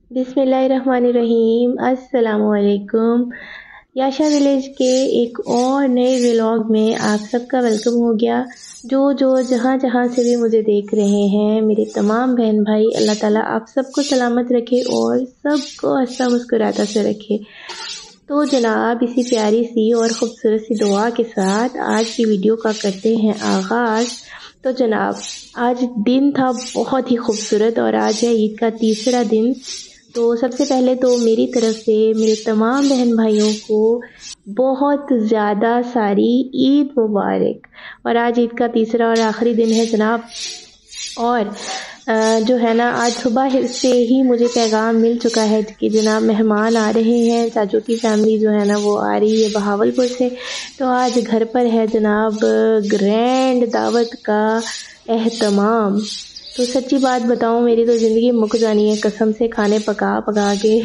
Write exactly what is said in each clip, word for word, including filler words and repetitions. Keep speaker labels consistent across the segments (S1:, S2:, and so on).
S1: बिस्मिल्लाहिर्रहमानिर्रहीम। अस्सलामुअलैकुम। याशा विलेज के एक और नए व्लॉग में आप सबका वेलकम हो गया। जो जो जहाँ जहाँ से भी मुझे देख रहे हैं, मेरे तमाम बहन भाई, अल्लाह ताला आप सबको सलामत रखे और सबको हंसता मुस्कुराता से रखे। तो जनाब, इसी प्यारी सी और ख़ूबसूरत सी दुआ के साथ आज की वीडियो का करते हैं आगाज़। तो जनाब, आज दिन था बहुत ही खूबसूरत और आज है ईद का तीसरा दिन। तो सबसे पहले तो मेरी तरफ से मेरे तमाम बहन भाइयों को बहुत ज़्यादा सारी ईद मुबारक। और आज ईद का तीसरा और आखिरी दिन है जनाब। और जो है ना, आज सुबह से ही मुझे पैगाम मिल चुका है कि जनाब मेहमान आ रहे हैं। चाचू की फैमिली जो है ना वो आ रही है बहावलपुर से। तो आज घर पर है जनाब ग्रैंड दावत का एहतमाम। तो सच्ची बात बताऊं, मेरी तो ज़िंदगी मुक जानी है कसम से, खाने पका पका के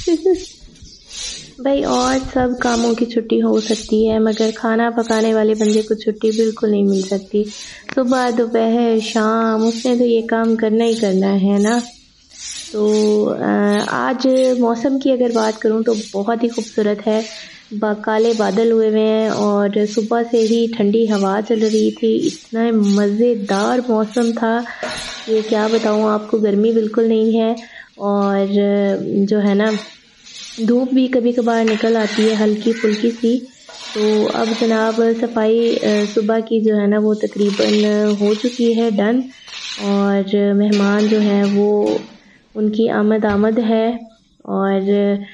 S1: भाई। और सब कामों की छुट्टी हो सकती है मगर खाना पकाने वाले बंदे को छुट्टी बिल्कुल नहीं मिल सकती। सुबह दोपहर शाम उसने तो ये काम करना ही करना है ना। तो आज मौसम की अगर बात करूं तो बहुत ही खूबसूरत है। काले बादल हुए हुए हैं और सुबह से ही ठंडी हवा चल रही थी। इतना मज़ेदार मौसम था, ये क्या बताऊं आपको। गर्मी बिल्कुल नहीं है और जो है ना धूप भी कभी कभार निकल आती है हल्की फुल्की सी। तो अब जनाब सफाई सुबह की जो है ना वो तकरीबन हो चुकी है डन। और मेहमान जो हैं वो उनकी आमद आमद है। और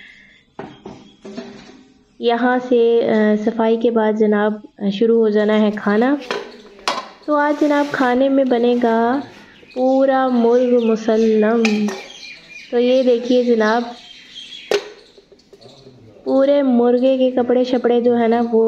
S1: यहाँ से सफाई के बाद जनाब शुरू हो जाना है खाना। तो आज जनाब खाने में बनेगा पूरा मुर्ग मुसल्लम। तो ये देखिए जनाब, पूरे मुर्गे के कपड़े शपड़े जो है ना वो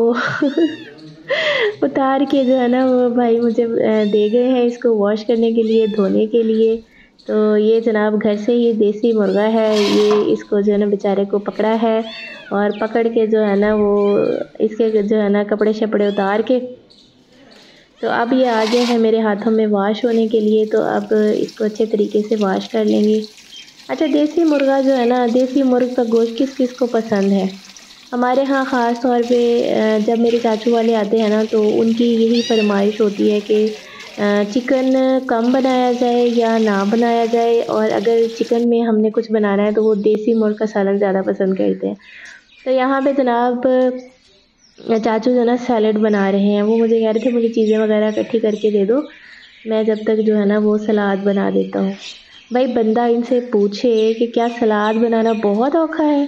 S1: उतार के जो है ना वो भाई मुझे दे गए हैं इसको वॉश करने के लिए, धोने के लिए। तो ये जनाब घर से ही देसी मुर्गा है, ये इसको जो है ना बेचारे को पकड़ा है और पकड़ के जो है ना वो इसके जो है ना कपड़े शपड़े उतार के तो अब ये आ गया है मेरे हाथों में वॉश होने के लिए। तो अब इसको अच्छे तरीके से वॉश कर लेंगे। अच्छा, देसी मुर्गा जो है ना, देसी मुर्ग का गोश्त किस किस को पसंद है? हमारे यहाँ ख़ास तौर पे जब मेरे चाचू वाले आते हैं ना तो उनकी यही फरमाइश होती है कि चिकन कम बनाया जाए या ना बनाया जाए। और अगर चिकन में हमने कुछ बनाना है तो वो देसी मुर्ग का सालन ज़्यादा पसंद करते हैं। तो यहाँ पे जनाब चाचू जो ना सैलड बना रहे हैं। वो मुझे कह रहे थे मुझे चीज़ें वगैरह इकट्ठी करके दे दो, मैं जब तक जो है ना वो सलाद बना देता हूँ। भाई बंदा इनसे पूछे कि क्या सलाद बनाना बहुत औखा है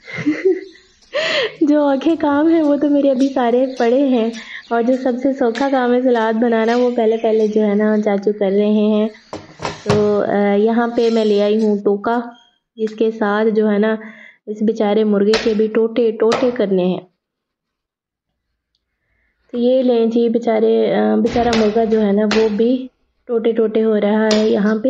S1: जो औखे काम है वो तो मेरे अभी सारे पड़े हैं और जो सबसे सौखा काम है सलाद बनाना वो पहले पहले जो है ना चाचू कर रहे हैं। तो यहाँ पे मैं ले आई हूँ टोका, जिसके साथ जो है ना इस बेचारे मुर्गे के भी टोटे टोटे करने हैं। तो ये लें जी, बेचारे बेचारा मुर्गा जो है ना वो भी टोटे टोटे हो रहा है यहाँ पे।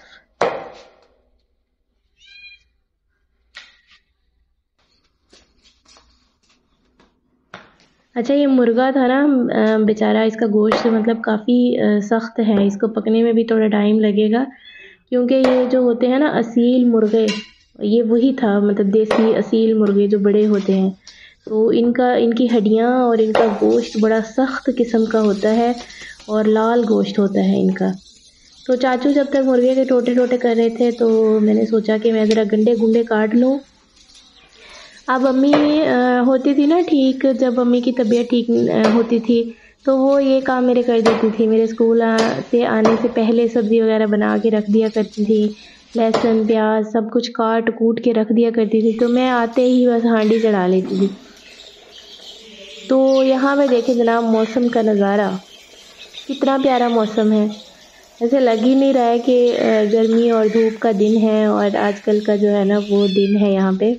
S1: अच्छा, ये मुर्गा था ना बेचारा, इसका गोश्त मतलब काफ़ी सख्त है, इसको पकने में भी थोड़ा टाइम लगेगा क्योंकि ये जो होते हैं ना असील मुर्गे, ये वही था मतलब देसी असील मुर्गे जो बड़े होते हैं। तो इनका इनकी हड्डियाँ और इनका गोश्त बड़ा सख्त किस्म का होता है और लाल गोश्त होता है इनका। तो चाचू जब तक मुर्गे के टोटे टोटे कर रहे थे तो मैंने सोचा कि मैं ज़रा गंडे गुंडे काट लूँ। अब अम्मी होती थी ना ठीक, जब अम्मी की तबीयत ठीक होती थी तो वो ये काम मेरे कर देती थी। मेरे स्कूल से आने से पहले सब्ज़ी वगैरह बना के रख दिया करती थी, लहसुन प्याज सब कुछ काट कूट के रख दिया करती थी। तो मैं आते ही बस हांडी चढ़ा लेती थी। तो यहाँ पे देखें जनाब मौसम का नज़ारा, कितना प्यारा मौसम है। ऐसे लग ही नहीं रहा है कि गर्मी और धूप का दिन है और आजकल का जो है ना वो दिन है यहाँ पे।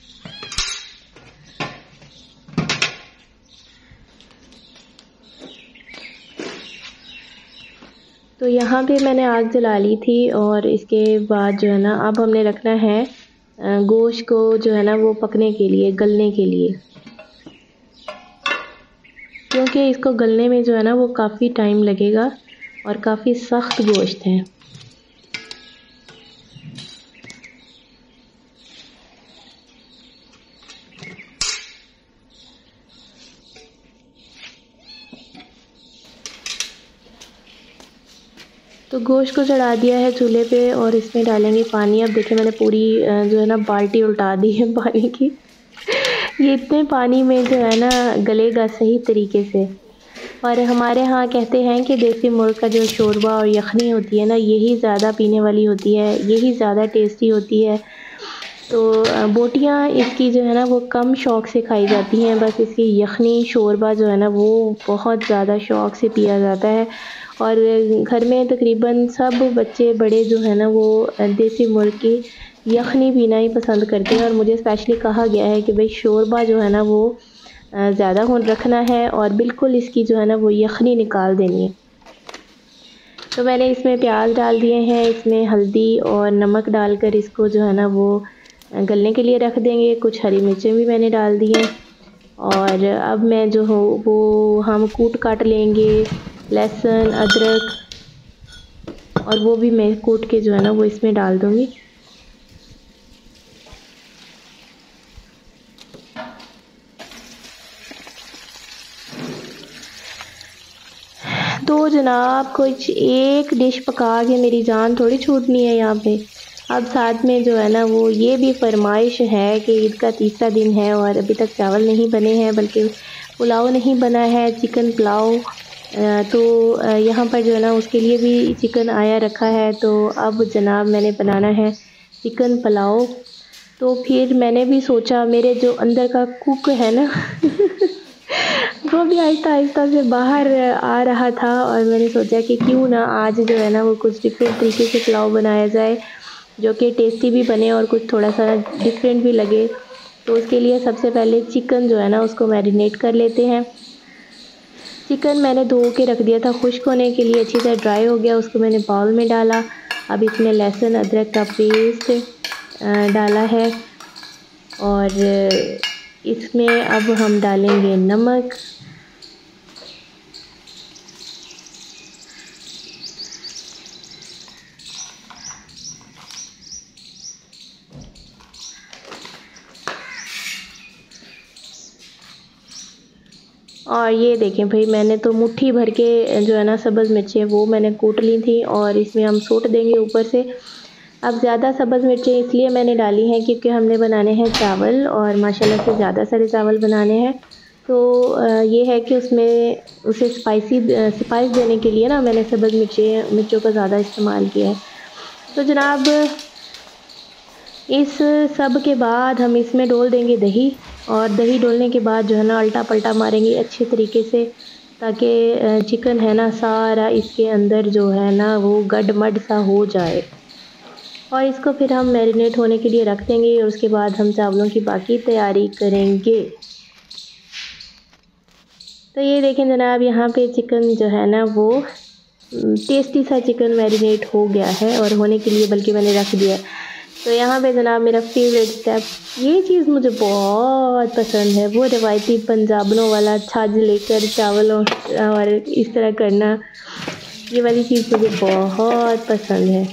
S1: तो यहाँ पे मैंने आग जला ली थी और इसके बाद जो है ना अब हमने रखना है गोश्त को जो है ना वो पकने के लिए, गलने के लिए, क्योंकि इसको गलने में जो है ना वो काफ़ी टाइम लगेगा और काफ़ी सख्त गोश्त है। तो गोश्त को चढ़ा दिया है चूल्हे पे और इसमें डालेंगे पानी। अब देखिए मैंने पूरी जो है ना बाल्टी उल्टा दी है पानी की। ये इतने पानी में जो है ना गलेगा सही तरीके से। और हमारे यहाँ कहते हैं कि देसी मुर्ग का जो शोरबा और यखनी होती है ना, यही ज़्यादा पीने वाली होती है, यही ज़्यादा टेस्टी होती है। तो बोटियाँ इसकी जो है ना वो कम शौक़ से खाई जाती हैं, बस इसकी यखनी शोरबा जो है ना वो बहुत ज़्यादा शौक़ से पिया जाता है। और घर में तकरीबन सब बच्चे बड़े जो है ना वो देसी मुर्ग की यखनी पीना ही पसंद करते हैं। और मुझे स्पेशली कहा गया है कि भाई शोरबा जो है ना वो ज़्यादा हो रखना है और बिल्कुल इसकी जो है ना वो यखनी निकाल देनी है। तो मैंने इसमें प्याज डाल दिए हैं, इसमें हल्दी और नमक डालकर इसको जो है ना वो गलने के लिए रख देंगे। कुछ हरी मिर्चें भी मैंने डाल दी हैं। और अब मैं जो हो वो हम कूट काट लेंगे लहसुन अदरक, और वो भी मैं कूट के जो है ना वो इसमें डाल दूँगी। तो जनाब कुछ एक डिश पका के मेरी जान थोड़ी छूटनी है यहाँ पे। अब साथ में जो है ना वो ये भी फरमाइश है कि ईद का तीसरा दिन है और अभी तक चावल नहीं बने हैं, बल्कि पुलाव नहीं बना है, चिकन पुलाव। तो यहाँ पर जो है ना उसके लिए भी चिकन आया रखा है। तो अब जनाब मैंने बनाना है चिकन पुलाव। तो फिर मैंने भी सोचा, मेरे जो अंदर का कुक है ना वो भी आहिस्ता आहिस्ता से बाहर आ रहा था, और मैंने सोचा कि क्यों ना आज जो है ना वो कुछ डिफरेंट तरीके से पुलाव बनाया जाए जो कि टेस्टी भी बने और कुछ थोड़ा सा डिफरेंट भी लगे। तो उसके लिए सबसे पहले चिकन जो है ना उसको मैरिनेट कर लेते हैं। चिकन मैंने धो के रख दिया था खुश्क होने के लिए, अच्छी तरह ड्राई हो गया, उसको मैंने बाउल में डाला। अब इसमें लहसुन अदरक का पेस्ट डाला है और इसमें अब हम डालेंगे नमक, और ये देखें भाई मैंने तो मुट्ठी भर के जो है ना सब्ज़ मिर्चें वो मैंने कूट ली थी और इसमें हम सूट देंगे ऊपर से। अब ज़्यादा सब्ज़ मिर्चें इसलिए मैंने डाली हैं क्योंकि हमने बनाने हैं चावल और माशाल्लाह से ज़्यादा सारे चावल बनाने हैं। तो ये है कि उसमें उसे स्पाइसी स्पाइस देने के लिए ना मैंने सब्ज़ मिर्चें मिर्चों का ज़्यादा इस्तेमाल किया है। तो जनाब इस सब के बाद हम इसमें डोल देंगे दही, और दही डोलने के बाद जो है ना अल्टा पल्टा मारेंगे अच्छे तरीके से, ताकि चिकन है ना सारा इसके अंदर जो है ना वो गडमड सा हो जाए। और इसको फिर हम मैरिनेट होने के लिए रख देंगे और उसके बाद हम चावलों की बाकी तैयारी करेंगे। तो ये देखें जनाब यहाँ पे चिकन जो है ना वो टेस्टी सा चिकन मैरिनेट हो गया है और होने के लिए बल्कि मैंने रख दिया। तो यहाँ पे जनाब मेरा फेवरेट स्टेप, ये चीज़ मुझे बहुत पसंद है, वो रवायती पंजाबियों वाला छाछ लेकर चावलों और इस तरह करना, ये वाली चीज़ मुझे बहुत पसंद है।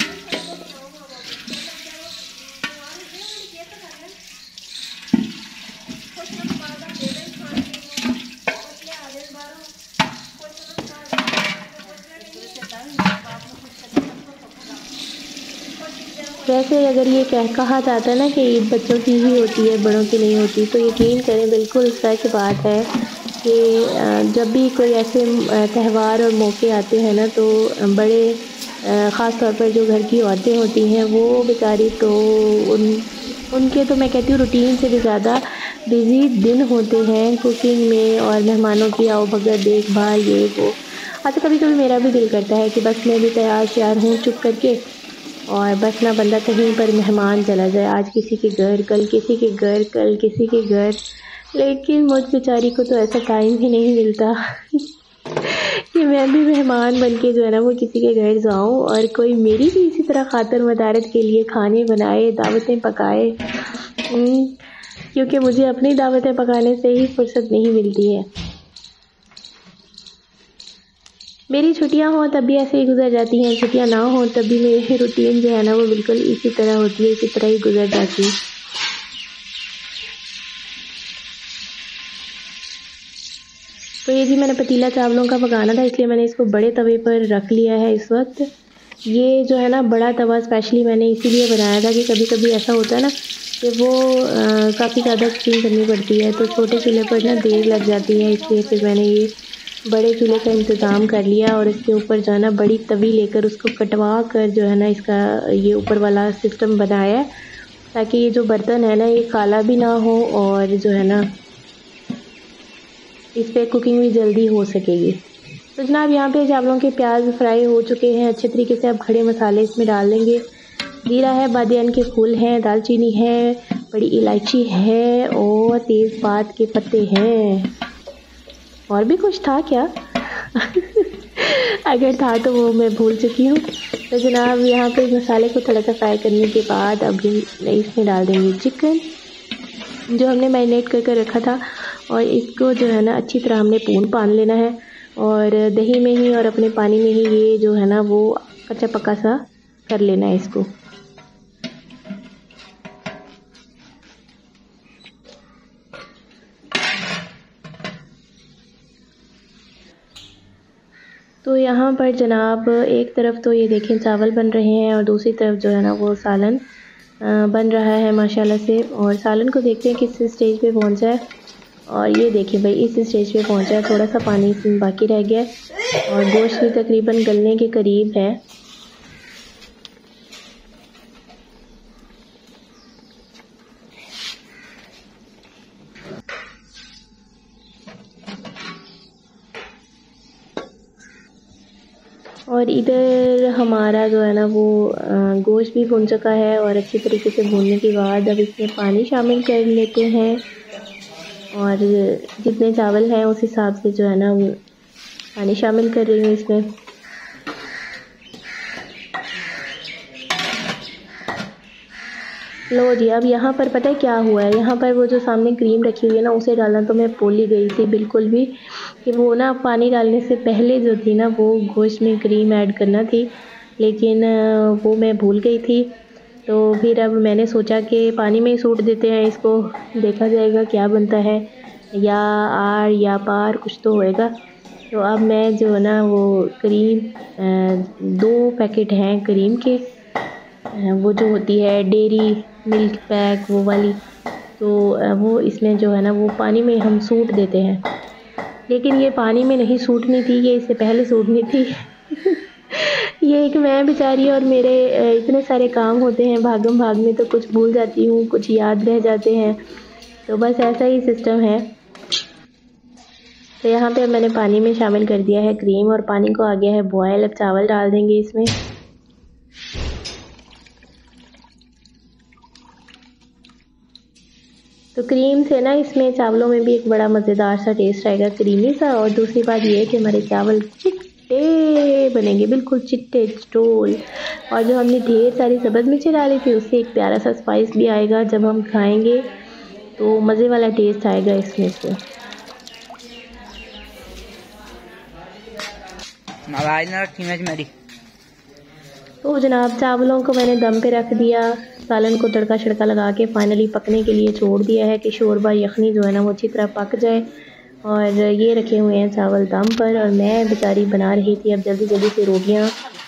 S1: वैसे अगर ये कह कहा जाता है ना कि ईद बच्चों की ही होती है, बड़ों की नहीं होती, तो यकीन करें बिल्कुल सच बात है कि जब भी कोई ऐसे त्यौहार और मौके आते हैं ना तो बड़े ख़ास तौर पर जो घर की औरतें होती हैं वो बेचारी तो उन उनके तो मैं कहती हूँ रूटीन से भी ज़्यादा बिज़ी दिन होते हैं कुकिंग में और मेहमानों की आओ भगत देखभाल ये वो। अच्छा कभी कभी मेरा भी दिल करता है कि बस मैं भी तैयार श्यार हूँ चुप करके, और बस ना बंदा कहीं पर मेहमान चला जाए, आज किसी के घर कल किसी के घर कल किसी के घर, लेकिन मुझ बेचारी को तो ऐसा टाइम ही नहीं मिलता कि मैं भी मेहमान बन के जो है ना वो किसी के घर जाऊं और कोई मेरी भी इसी तरह खातिर मदारत के लिए खाने बनाए, दावतें पकाए, क्योंकि मुझे अपनी दावतें पकाने से ही फुर्सत नहीं मिलती है। मेरी छुट्टियां हों तब भी ऐसे ही गुजर जाती हैं, छुट्टियां ना हों तब भी मेरी रूटीन जो है ना वो बिल्कुल इसी तरह होती है, इसी तरह ही गुजर जाती है। तो ये जी मैंने पतीला चावलों का पकाना था, इसलिए मैंने इसको बड़े तवे पर रख लिया है इस वक्त। ये जो है ना बड़ा तवा स्पेशली मैंने इसीलिए बनाया था कि कभी कभी ऐसा होता है ना कि वो काफ़ी ज़्यादा कुकिंग करनी पड़ती है, तो छोटे चूल्हे पर ना देर लग जाती है, इसलिए फिर मैंने ये बड़े चूल्हे का इंतज़ाम कर लिया और इसके ऊपर जो है ना बड़ी तवी लेकर उसको कटवा कर जो है ना इसका ये ऊपर वाला सिस्टम बनाया है, ताकि ये जो बर्तन है ना ये काला भी ना हो और जो है ना इस पर कुकिंग भी जल्दी हो सकेगी। तो जनाब यहाँ पे चावलों के प्याज फ्राई हो चुके हैं अच्छे तरीके से। अब खड़े मसाले इसमें डाल देंगे। जीरा है, बादियान के फूल हैं, दालचीनी है, बड़ी इलायची है और तेज़पात के पत्ते हैं। और भी कुछ था क्या? अगर था तो वो मैं भूल चुकी हूँ। तो जनाब यहाँ पे मसाले को थोड़ा सा फ्राई करने के बाद अभी इसमें डाल देंगे चिकन जो हमने मैरिनेट करके रखा था, और इसको जो है ना अच्छी तरह हमने पून पान लेना है और दही में ही और अपने पानी में ही ये जो है ना वो कच्चा पक्का सा कर लेना है इसको। तो यहाँ पर जनाब एक तरफ तो ये देखें चावल बन रहे हैं और दूसरी तरफ जो है ना वो सालन बन रहा है माशाल्लाह से। और सालन को देखते हैं किस स्टेज पे पहुँचा है, और ये देखिए भाई इस स्टेज पे पहुँचा है, थोड़ा सा पानी इसमें बाकी रह गया और गोश्त भी तकरीबन गलने के करीब है। और इधर हमारा जो है ना वो गोश्त भी भुन चुका है और अच्छी तरीके से भूनने के बाद अब इसमें पानी शामिल कर लेते हैं और जितने चावल हैं उस हिसाब से जो है ना वो पानी शामिल कर रही हूँ इसमें। लो जी, अब यहाँ पर पता है क्या हुआ है, यहाँ पर वो जो सामने क्रीम रखी हुई है ना उसे डालना तो मैं भूल ही गई थी बिल्कुल भी, कि वो ना पानी डालने से पहले जो थी ना वो गोश्त में क्रीम ऐड करना थी, लेकिन वो मैं भूल गई थी। तो फिर अब मैंने सोचा कि पानी में ही सूट देते हैं इसको, देखा जाएगा क्या बनता है, या आर या पार कुछ तो होएगा। तो अब मैं जो है ना वो क्रीम दो पैकेट हैं क्रीम के, वो जो होती है डेयरी मिल्क पैक वो वाली, तो वो इसमें जो है ना वो पानी में हम सूट देते हैं, लेकिन ये पानी में नहीं सूटनी थी, ये इससे पहले सूटनी थी। ये एक मैं बेचारी और मेरे इतने सारे काम होते हैं भागम भाग में, तो कुछ भूल जाती हूँ, कुछ याद रह जाते हैं, तो बस ऐसा ही सिस्टम है। तो यहाँ पे मैंने पानी में शामिल कर दिया है क्रीम और पानी को आ गया है बॉयल। अब चावल डाल देंगे इसमें। तो क्रीम से ना इसमें चावलों में भी एक बड़ा मज़ेदार सा टेस्ट आएगा, क्रीमी सा। और दूसरी बात ये है कि हमारे चावल चिट्टे बनेंगे, बिल्कुल चिट्टे स्टोल। और जो हमने ढेर सारी सब्ज़ मिर्ची डाली थी उससे एक प्यारा सा स्पाइस भी आएगा, जब हम खाएंगे तो मज़े वाला टेस्ट आएगा इसमें से। तो जनाब चावलों को मैंने दम पे रख दिया, सालन को तड़का छड़का लगा के फाइनली पकने के लिए छोड़ दिया है कि शोरबा यखनी जो है ना वो अच्छी तरह पक जाए। और ये रखे हुए हैं चावल दम पर और मैं बेचारी बना रही थी अब जल्दी जल्दी से रोटियां।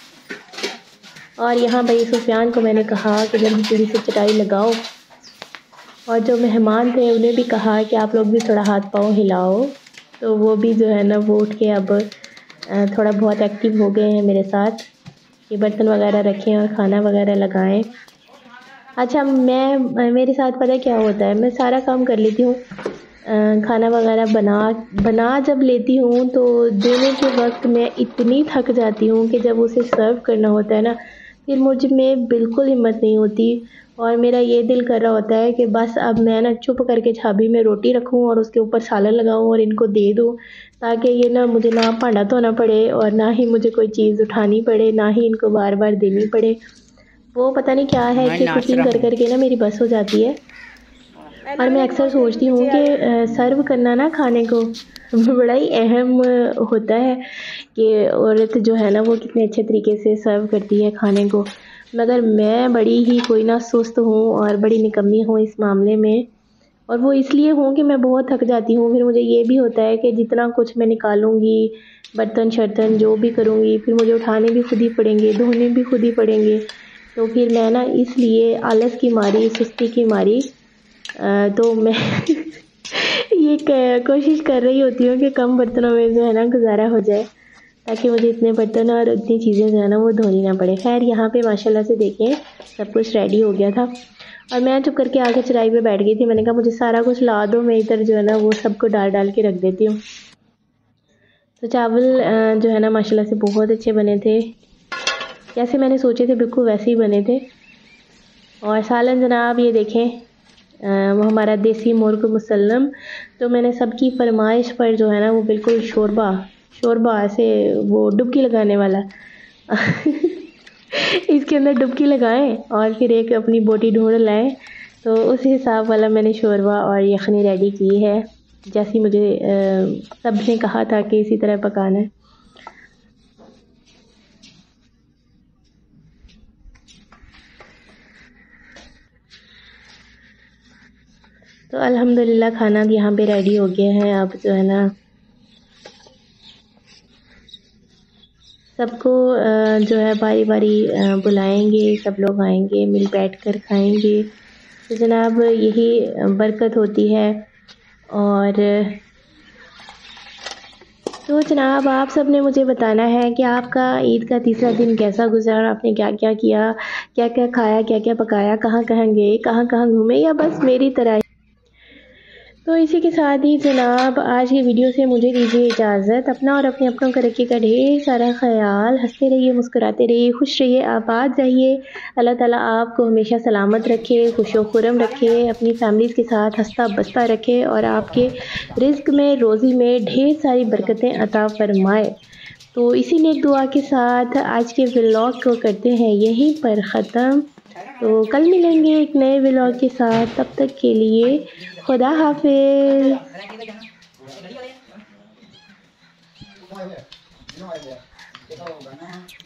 S1: और यहाँ भाई सुफियान को मैंने कहा कि जल्दी जल्दी से चटाई लगाओ, और जो मेहमान थे उन्हें भी कहा कि आप लोग भी थोड़ा हाथ पाँव हिलाओ। तो वो भी जो है ना वो उठ के अब थोड़ा बहुत एक्टिव हो गए हैं मेरे साथ, ये बर्तन वगैरह रखें और खाना वगैरह लगाएं। अच्छा, मैं मेरे साथ पता है क्या होता है, मैं सारा काम कर लेती हूँ, खाना वगैरह बना बना जब लेती हूँ तो देने के वक्त मैं इतनी थक जाती हूँ कि जब उसे सर्व करना होता है ना फिर मुझ में बिल्कुल हिम्मत नहीं होती, और मेरा ये दिल कर रहा होता है कि बस अब मैं ना चुप करके छाबी में रोटी रखूँ और उसके ऊपर सालन लगाऊँ और इनको दे दूँ, ताकि ये ना मुझे ना भांडा धोना पड़े और ना ही मुझे कोई चीज़ उठानी पड़े, ना ही इनको बार बार देनी पड़े। वो पता नहीं क्या है कि कुकिंग कर करके ना मेरी बस हो जाती है। और मैं अक्सर सोचती हूँ कि सर्व करना ना खाने को बड़ा ही अहम होता है कि औरत जो है ना वो कितने अच्छे तरीके से सर्व करती है खाने को, मगर मैं बड़ी ही कोई ना सुस्त हूँ और बड़ी निकम्मी हूँ इस मामले में। और वो इसलिए हूँ कि मैं बहुत थक जाती हूँ। फिर मुझे ये भी होता है कि जितना कुछ मैं निकालूँगी, बर्तन शर्तन जो भी करूँगी, फिर मुझे उठाने भी खुद ही पड़ेंगे, धोने भी खुद ही पड़ेंगे। तो फिर मैं ना इसलिए आलस की मारी, सुस्ती की मारी अ, तो मैं ये क कोशिश कर रही होती हूँ कि कम बर्तनों में जो है ना गुज़ारा हो जाए, ताकि मुझे इतने बर्तन और इतनी चीज़ें जो है ना वो धोनी ना पड़े। ख़ैर यहाँ पे माशाल्लाह से देखें सब कुछ रेडी हो गया था और मैं चुप करके आके चटाई पे बैठ गई थी। मैंने कहा मुझे सारा कुछ ला दो, मैं इधर जो है ना वो सबको डाल-डाल के रख देती हूँ। तो चावल अ, जो है ना माशाल्लाह से बहुत अच्छे बने थे। जैसे मैंने सोचे थे बिल्कुल वैसे ही बने थे। और सालन जनाब ये देखें अ, वो हमारा देसी मुर्ग मुसल्लम। तो मैंने सबकी फरमाइश पर जो है ना वो बिल्कुल शोरबा शोरबा ऐसे वो डुबकी लगाने वाला इसके अंदर डुबकी लगाएं और फिर एक अपनी बोटी ढूंढ लाएं। तो उस हिसाब वाला मैंने शोरबा और यखनी रेडी की है, जैसी मुझे सब ने कहा था कि इसी तरह पकाना है। तो अल्हम्दुलिल्लाह खाना यहाँ पे रेडी हो गया है। अब जो है ना सबको जो है बारी बारी बुलाएंगे, सब लोग आएंगे, मिल बैठ कर खाएंगे। तो जनाब यही बरकत होती है। और तो जनाब आप सब ने मुझे बताना है कि आपका ईद का तीसरा दिन कैसा गुज़रा, आपने क्या क्या किया, क्या क्या खाया, क्या क्या पकाया, कहाँ कहाँ गए, कहाँ कहाँ घूमे, या बस मेरी तरह। तो इसी के साथ ही जनाब आज की वीडियो से मुझे दीजिए इजाज़त। अपना और अपने अपनों का रखिएगा ढेर सारा ख्याल। हंसते रहिए, मुस्कुराते रहिए, खुश रहिए, आबाद रहिए। अल्लाह ताला आपको हमेशा सलामत रखे, खुशो खुरम रखे, अपनी फैमिलीज़ के साथ हंसता बसता रखे और आपके रिज़्क में, रोज़ी में ढेर सारी बरकतें अता फरमाए। तो इसी नेक दुआ के साथ आज के व्लॉग को करते हैं यहीं पर ख़त्म। तो कल मिलेंगे एक नए व्लॉग के साथ, तब तक के लिए खुदा हाफिज़।